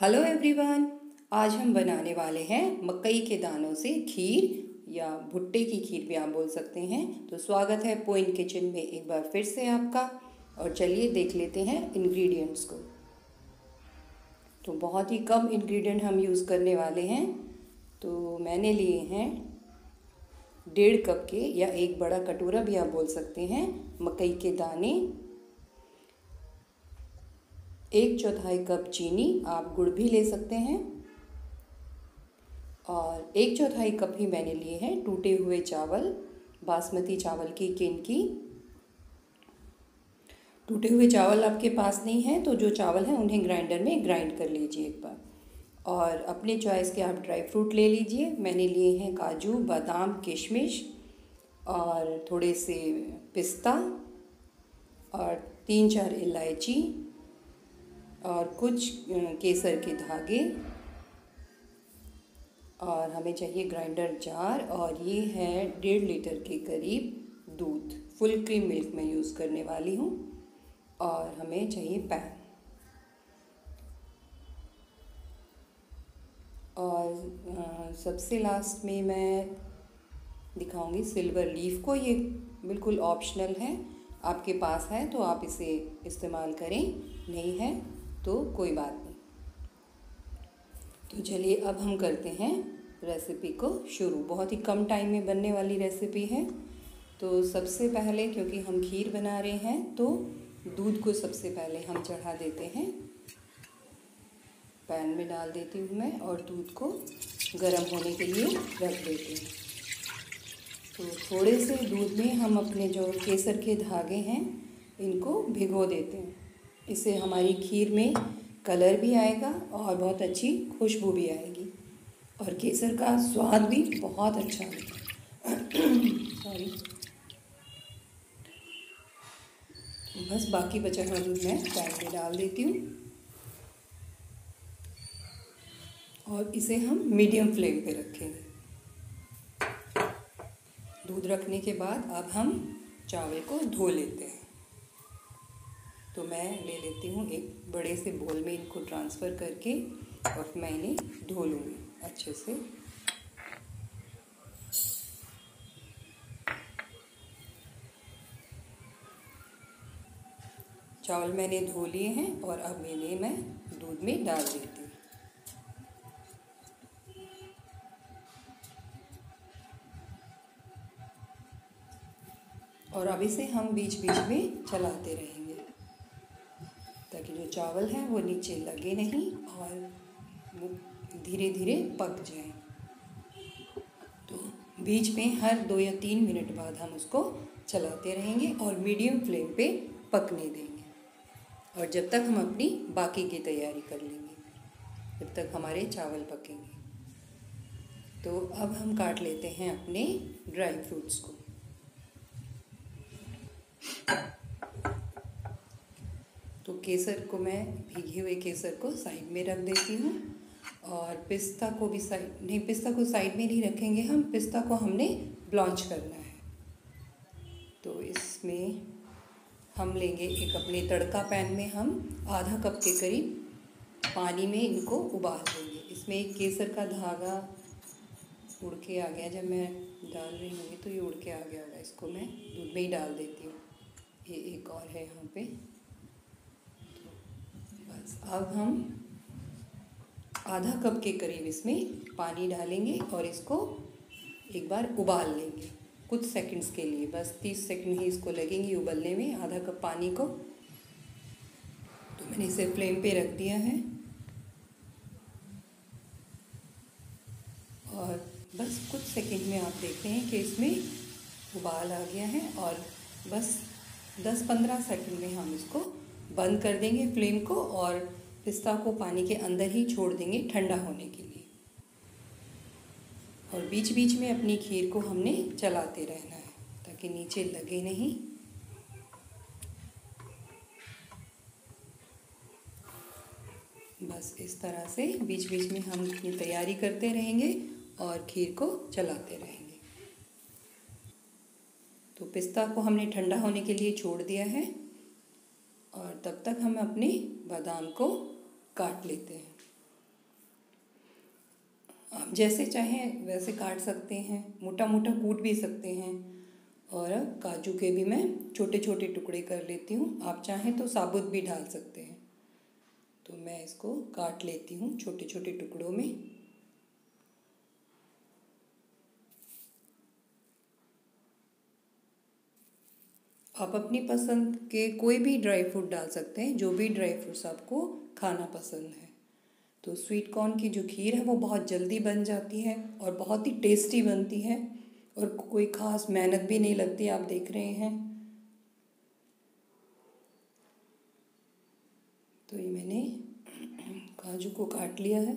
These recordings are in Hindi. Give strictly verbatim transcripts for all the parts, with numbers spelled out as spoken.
Hello everyone. आज हम बनाने वाले हैं मकई के दानों से खीर या भुट्टे की खीर भी आप बोल सकते हैं। तो स्वागत है पॉइंट किचन में एक बार फिर से आपका। और चलिए देख लेते हैं इंग्रेडिएंट्स को। तो बहुत ही कम इंग्रेडिएंट हम यूज़ करने वाले हैं। तो मैंने लिए हैं डेढ़ कप के या एक बड़ा कटोरा भी आप बोल सकते हैं मकई के दाने, एक चौथाई कप चीनी, आप गुड़ भी ले सकते हैं, और एक चौथाई कप ही मैंने लिए हैं टूटे हुए चावल, बासमती चावल की किनकी। टूटे हुए चावल आपके पास नहीं है तो जो चावल हैं उन्हें ग्राइंडर में ग्राइंड कर लीजिए एक बार। और अपने चॉइस के आप ड्राई फ्रूट ले लीजिए। मैंने लिए हैं काजू, बादाम, किशमिश और थोड़े से पिस्ता और तीन चार इलायची और कुछ केसर के धागे, और हमें चाहिए ग्राइंडर जार, और ये है डेढ़ लीटर के करीब दूध, फुल क्रीम मिल्क मैं यूज़ करने वाली हूँ। और हमें चाहिए पैन, और आ, सबसे लास्ट में मैं दिखाऊंगी सिल्वर लीफ को। ये बिल्कुल ऑप्शनल है, आपके पास है तो आप इसे इस्तेमाल करें, नहीं है तो कोई बात नहीं। तो चलिए अब हम करते हैं रेसिपी को शुरू। बहुत ही कम टाइम में बनने वाली रेसिपी है। तो सबसे पहले, क्योंकि हम खीर बना रहे हैं, तो दूध को सबसे पहले हम चढ़ा देते हैं। पैन में डाल देती हूँ मैं और दूध को गर्म होने के लिए रख देती हूँ। तो थोड़े से दूध में हम अपने जो केसर के धागे हैं इनको भिगो देते हैं। इससे हमारी खीर में कलर भी आएगा और बहुत अच्छी खुशबू भी आएगी, और केसर का स्वाद भी बहुत अच्छा होता है। सॉरी। बस बाकी बचा हुआ दूध मैं पैन में डाल देती हूँ और इसे हम मीडियम फ्लेम पे रखेंगे। दूध रखने के बाद अब हम चावल को धो लेते हैं। तो मैं ले लेती हूँ एक बड़े से बोल में, इनको ट्रांसफ़र करके और मैं इन्हें धो लूँगी अच्छे से। चावल मैंने धो लिए हैं और अब इन्हें मैं दूध में डाल देती हूँ। और अब इसे हम बीच बीच में चलाते रहेंगे ताकि जो चावल है वो नीचे लगे नहीं और वो धीरे धीरे पक जाए। तो बीच में हर दो या तीन मिनट बाद हम उसको चलाते रहेंगे और मीडियम फ्लेम पे पकने देंगे, और जब तक हम अपनी बाकी की तैयारी कर लेंगे, जब तक हमारे चावल पकेंगे। तो अब हम काट लेते हैं अपने ड्राई फ्रूट्स को। तो केसर को मैं, भीगे हुए केसर को साइड में रख देती हूँ, और पिस्ता को भी साइड नहीं, पिस्ता को साइड में नहीं रखेंगे हम, पिस्ता को हमने ब्लॉन्च करना है। तो इसमें हम लेंगे एक अपने तड़का पैन में हम आधा कप के करीब पानी में इनको उबाल देंगे। इसमें एक केसर का धागा उड़ के आ गया, जब मैं डाल रही हूँगी तो ये उड़ के आ गया होगा, इसको मैं दूध में ही डाल देती हूँ। ये एक और है यहाँ पे। बस अब हम आधा कप के करीब इसमें पानी डालेंगे और इसको एक बार उबाल लेंगे कुछ सेकंड्स के लिए, बस तीस सेकंड ही इसको लगेंगे उबलने में, आधा कप पानी को। तो मैंने इसे फ्लेम पे रख दिया है और बस कुछ सेकंड में आप देखते हैं कि इसमें उबाल आ गया है, और बस दस पंद्रह सेकंड में हम इसको बंद कर देंगे फ्लेम को, और पिस्ता को पानी के अंदर ही छोड़ देंगे ठंडा होने के लिए। और बीच बीच में अपनी खीर को हमने चलाते रहना है ताकि नीचे लगे नहीं। बस इस तरह से बीच बीच में हम ये तैयारी करते रहेंगे और खीर को चलाते रहेंगे। तो पिस्ता को हमने ठंडा होने के लिए छोड़ दिया है, और तब तक हम अपने बादाम को काट लेते हैं। आप जैसे चाहें वैसे काट सकते हैं, मोटा मोटा कूट भी सकते हैं। और काजू के भी मैं छोटे छोटे टुकड़े कर लेती हूँ, आप चाहें तो साबुत भी डाल सकते हैं। तो मैं इसको काट लेती हूँ छोटे छोटे टुकड़ों में। आप अपनी पसंद के कोई भी ड्राई फ्रूट डाल सकते हैं, जो भी ड्राई फ्रूट्स आपको खाना पसंद है। तो स्वीट कॉर्न की जो खीर है वो बहुत जल्दी बन जाती है और बहुत ही टेस्टी बनती है और कोई ख़ास मेहनत भी नहीं लगती, आप देख रहे हैं। तो ये मैंने काजू को काट लिया है।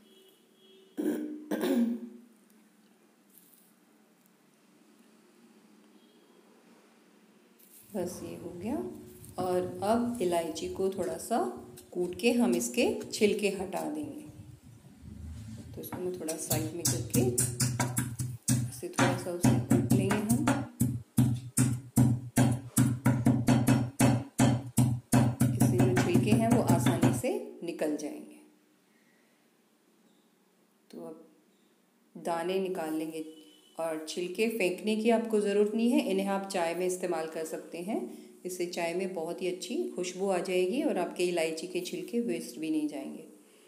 बस ये हो गया। और अब इलायची को थोड़ा सा कूट के हम इसके छिलके हटा देंगे। तो इसको मैं थोड़ा साइड में करके इसे थोड़ा सा उसे कूट लेंगे हम। इससे जो छिलके हैं वो आसानी से निकल जाएंगे। तो अब दाने निकाल लेंगे और छिलके फेंकने की आपको ज़रूरत नहीं है, इन्हें आप चाय में इस्तेमाल कर सकते हैं। इससे चाय में बहुत ही अच्छी खुशबू आ जाएगी और आपके इलायची के छिलके वेस्ट भी नहीं जाएंगे।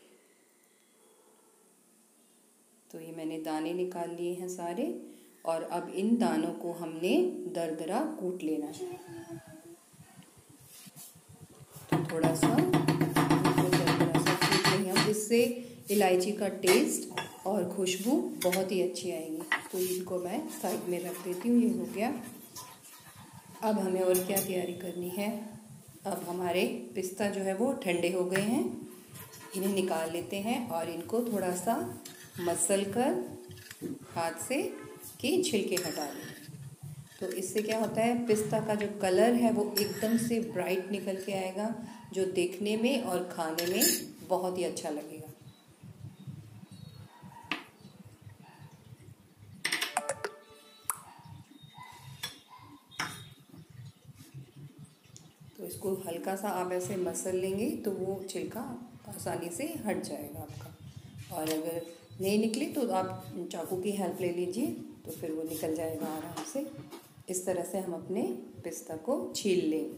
तो ये मैंने दाने निकाल लिए हैं सारे और अब इन दानों को हमने दरदरा कूट लेना है। तो थोड़ा सा दरदरा सा कूट लेंगे हम, इससे इलायची का टेस्ट और खुशबू बहुत ही अच्छी आएगी। तो इनको मैं साइड में रख देती हूँ। ये हो गया। अब हमें और क्या तैयारी करनी है। अब हमारे पिस्ता जो है वो ठंडे हो गए हैं, इन्हें निकाल लेते हैं और इनको थोड़ा सा मसल कर हाथ से के छिलके हटा लें। तो इससे क्या होता है, पिस्ता का जो कलर है वो एकदम से ब्राइट निकल के आएगा, जो देखने में और खाने में बहुत ही अच्छा लगेगा। तो इसको हल्का सा आप ऐसे मसल लेंगे तो वो छिलका आसानी से हट जाएगा आपका। और अगर नहीं निकले तो आप चाकू की हेल्प ले लीजिए, तो फिर वो निकल जाएगा आराम से। इस तरह से हम अपने पिस्ता को छील लेंगे।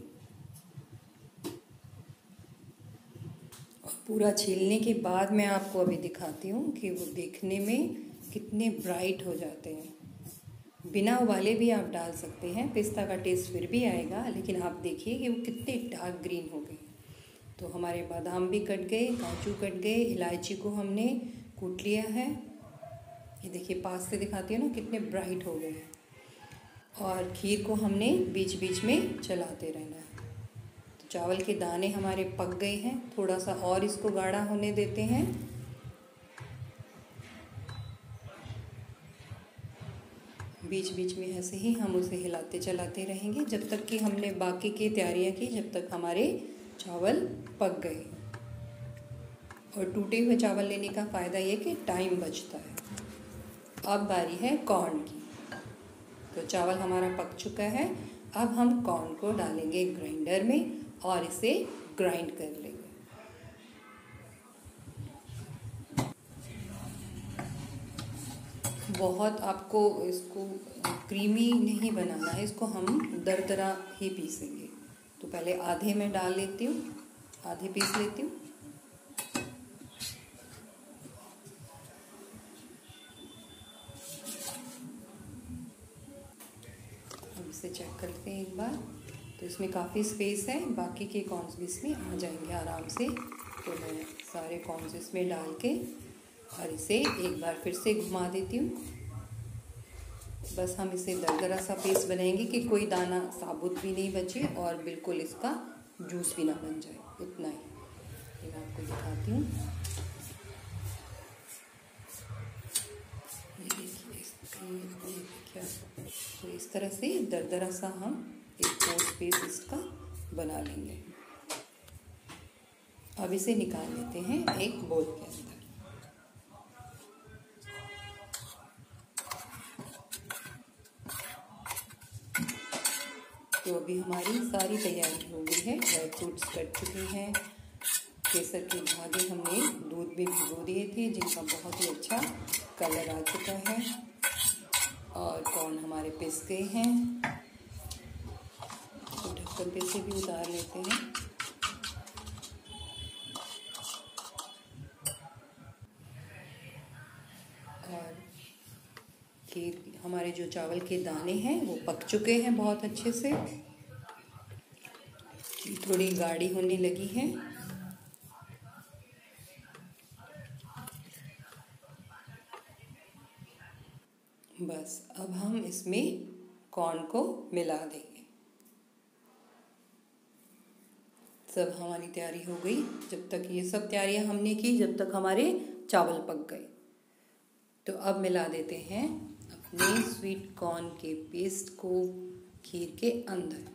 और पूरा छीलने के बाद मैं आपको अभी दिखाती हूँ कि वो देखने में कितने ब्राइट हो जाते हैं। बिना उबाले भी आप डाल सकते हैं, पिस्ता का टेस्ट फिर भी आएगा, लेकिन आप देखिए कि वो कितने डार्क ग्रीन हो गए। तो हमारे बादाम भी कट गए, काजू कट गए, इलायची को हमने कूट लिया है। ये देखिए पास से दिखाती है ना कितने ब्राइट हो गए हैं। और खीर को हमने बीच बीच में चलाते रहना है। तो चावल के दाने हमारे पक गए हैं, थोड़ा सा और इसको गाढ़ा होने देते हैं। बीच बीच में ऐसे ही हम उसे हिलाते चलाते रहेंगे जब तक कि हमने बाकी की तैयारियां की, जब तक हमारे चावल पक गए। और टूटे हुए चावल लेने का फ़ायदा ये कि टाइम बचता है। अब बारी है कॉर्न की। तो चावल हमारा पक चुका है, अब हम कॉर्न को डालेंगे ग्राइंडर में और इसे ग्राइंड कर लेंगे। बहुत आपको इसको क्रीमी नहीं बनाना है, इसको हम दरदरा ही पीसेंगे। तो पहले आधे में डाल लेती हूँ, आधे पीस लेती हूँ। हम इसे चेक करते हैं एक बार। तो इसमें काफ़ी स्पेस है, बाकी के कॉर्न्स भी इसमें आ जाएंगे आराम से। तो मैं सारे कॉर्न्स इसमें डाल के और इसे एक बार फिर से घुमा देती हूँ। बस हम इसे दरदरा सा पेस्ट बनाएंगे कि कोई दाना साबुत भी नहीं बचे और बिल्कुल इसका जूस भी ना बन जाए, इतना ही। ये मैं आपको दिखाती हूँ। ये देखिए, देखिए तो इस तरह से दरदरा सा हम एक कोट पेस्ट इसका बना लेंगे। अब इसे निकाल लेते हैं एक बोल के अंदर। तो अभी हमारी सारी तैयारी हो गई है। ड्राई फ्रूट्स कट चुके हैं, केसर के धागे हमने दूध भी भिगो दिए थे, जिनका बहुत ही अच्छा कलर आ चुका है। और कॉर्न हमारे पिस गए हैं, तो ढक्कन पे से भी उतार लेते हैं। और खीर, हमारे जो चावल के दाने हैं वो पक चुके हैं बहुत अच्छे से। थोड़ी गाढ़ी होने लगी है। बस अब हम इसमें कॉर्न को मिला देंगे। सब हमारी तैयारी हो गई। जब तक ये सब तैयारियां हमने की, जब तक हमारे चावल पक गए, तो अब मिला देते हैं अपने स्वीट कॉर्न के पेस्ट को खीर के अंदर।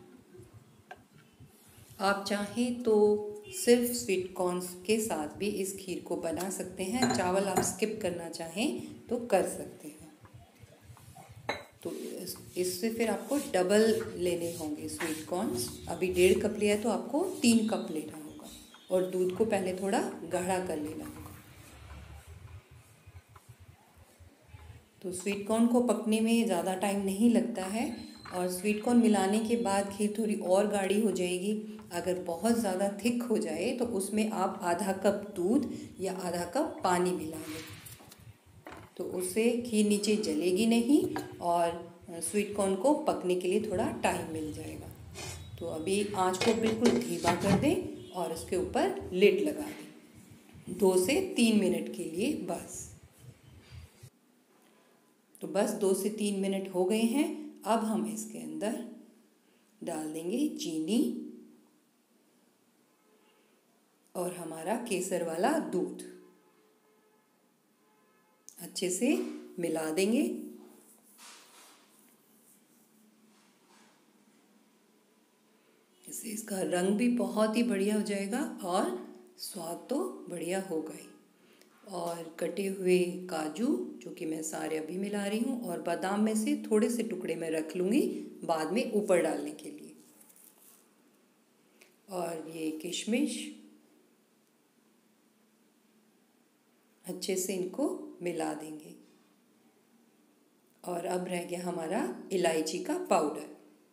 आप चाहें तो सिर्फ स्वीट कॉर्न के साथ भी इस खीर को बना सकते हैं। चावल आप स्किप करना चाहें तो कर सकते हैं। तो इससे फिर आपको डबल लेने होंगे स्वीट कॉर्न्स। अभी डेढ़ कप लिया है तो आपको तीन कप लेना होगा, और दूध को पहले थोड़ा गाढ़ा कर लेना होगा। तो स्वीट कॉर्न को पकने में ज़्यादा टाइम नहीं लगता है, और स्वीट कॉर्न मिलाने के बाद खीर थोड़ी और गाढ़ी हो जाएगी। अगर बहुत ज़्यादा थिक हो जाए तो उसमें आप आधा कप दूध या आधा कप पानी मिला लें, तो उससे खीर नीचे जलेगी नहीं और स्वीट कॉर्न को पकने के लिए थोड़ा टाइम मिल जाएगा। तो अभी आंच को बिल्कुल धीमा कर दें और उसके ऊपर लिड लगा दें दो से तीन मिनट के लिए बस। तो बस दो से तीन मिनट हो गए हैं। अब हम इसके अंदर डाल देंगे चीनी और हमारा केसर वाला दूध। अच्छे से मिला देंगे। इससे इसका रंग भी बहुत ही बढ़िया हो जाएगा और स्वाद तो बढ़िया होगा ही। और कटे हुए काजू, जो कि मैं सारे अभी मिला रही हूँ, और बादाम में से थोड़े से टुकड़े मैं रख लूँगी बाद में ऊपर डालने के लिए। और ये किशमिश, अच्छे से इनको मिला देंगे। और अब रह गया हमारा इलायची का पाउडर।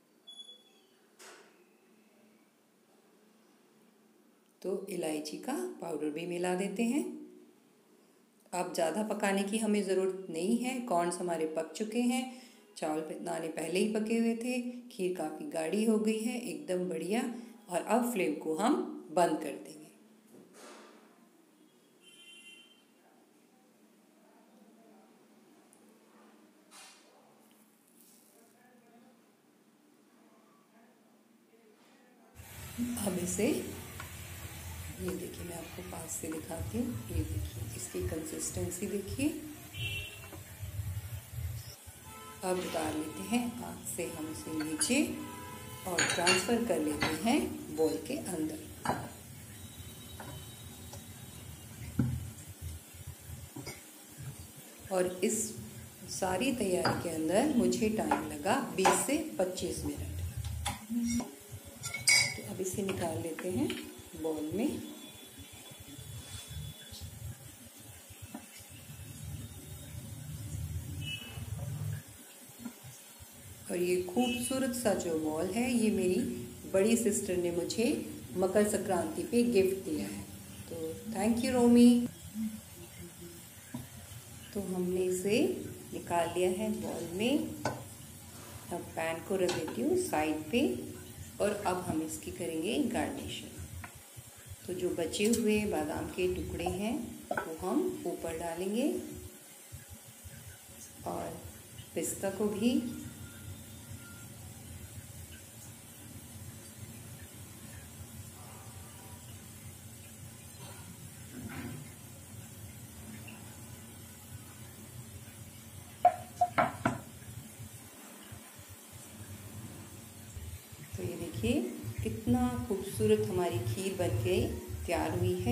तो इलायची का पाउडर भी मिला देते हैं। अब ज़्यादा पकाने की हमें ज़रूरत नहीं है। कॉर्न्स हमारे पक चुके हैं, चावल दाने पहले ही पके हुए थे, खीर काफ़ी गाढ़ी हो गई है, एकदम बढ़िया। और अब फ्लेम को हम बंद कर देंगे। अब इसे, ये देखिए, मैं आपको पास से दिखाती हूँ। ये देखिए, इसकी कंसिस्टेंसी देखिए। अब उतार लेते हैं आग से हम इसे नीचे और ट्रांसफ़र कर लेते हैं बोल के अंदर। और इस सारी तैयारी के अंदर मुझे टाइम लगा बीस से पच्चीस मिनट। तो अब इसे निकाल लेते हैं बोल में। और ये खूबसूरत सा जो बॉल है, ये मेरी बड़ी सिस्टर ने मुझे मकर संक्रांति पे गिफ्ट दिया है। तो थैंक यू रोमी। तो हमने इसे निकाल लिया है बॉल में। अब पैन को रख देती हूँ साइड पे, और अब हम इसकी करेंगे गार्निशिंग। तो जो बचे हुए बादाम के टुकड़े हैं वो हम ऊपर डालेंगे, और पिस्ता को भी। तो ये देखिए कितना खूबसूरत हमारी खीर बनके तैयार हुई है।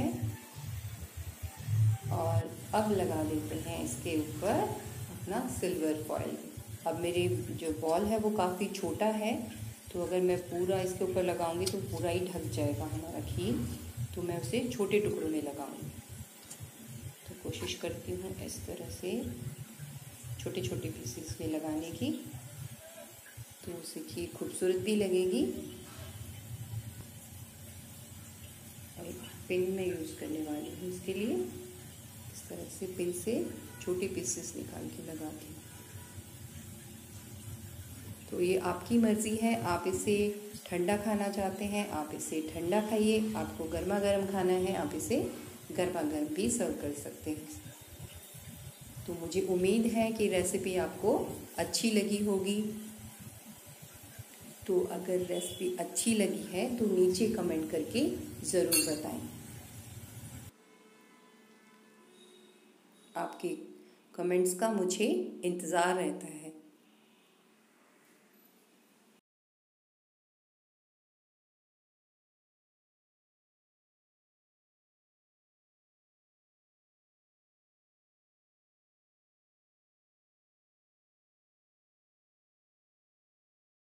और अब लगा देते हैं इसके ऊपर अपना सिल्वर फॉइल। अब मेरी जो बॉल है वो काफ़ी छोटा है, तो अगर मैं पूरा इसके ऊपर लगाऊंगी तो पूरा ही ढक जाएगा हमारा खीर। तो मैं उसे छोटे टुकड़ों में लगाऊंगी। कोशिश करती हूँ इस तरह से छोटे छोटे पीसेस में लगाने की, तो उससे खीर खूबसूरत भी लगेगी। और एक पिन में यूज़ करने वाली हूँ इसके लिए। इस तरह से पिन से छोटे पीसेस निकाल के लगाती हूँ। तो ये आपकी मर्ज़ी है, आप इसे ठंडा खाना चाहते हैं आप इसे ठंडा खाइए, आपको गर्मा गर्म खाना है आप इसे गर्मा गर्म भी सर्व कर सकते हैं। तो मुझे उम्मीद है कि रेसिपी आपको अच्छी लगी होगी। तो अगर रेसिपी अच्छी लगी है तो नीचे कमेंट करके ज़रूर बताएं। आपके कमेंट्स का मुझे इंतज़ार रहता है।